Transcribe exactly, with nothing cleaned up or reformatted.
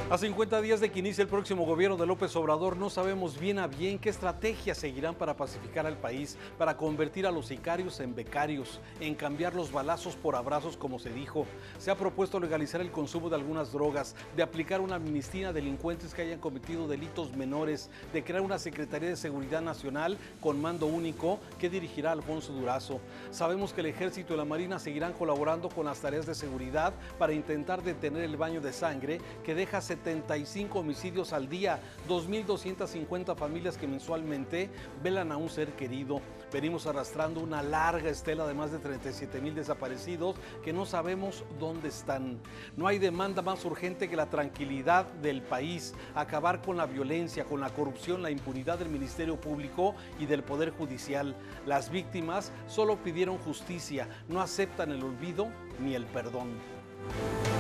A cincuenta días de que inicie el próximo gobierno de López Obrador, no sabemos bien a bien qué estrategias seguirán para pacificar al país, para convertir a los sicarios en becarios, en cambiar los balazos por abrazos, como se dijo. Se ha propuesto legalizar el consumo de algunas drogas, de aplicar una amnistía a delincuentes que hayan cometido delitos menores, de crear una Secretaría de Seguridad Nacional con mando único que dirigirá Alfonso Durazo. Sabemos que el Ejército y la Marina seguirán colaborando con las tareas de seguridad para intentar detener el baño de sangre que deja setenta y cinco homicidios al día, dos mil doscientas cincuenta familias que mensualmente velan a un ser querido. Venimos arrastrando una larga estela de más de treinta y siete mil desaparecidos que no sabemos dónde están. No hay demanda más urgente que la tranquilidad del país, acabar con la violencia, con la corrupción, la impunidad del Ministerio Público y del Poder Judicial. Las víctimas solo pidieron justicia, no aceptan el olvido ni el perdón.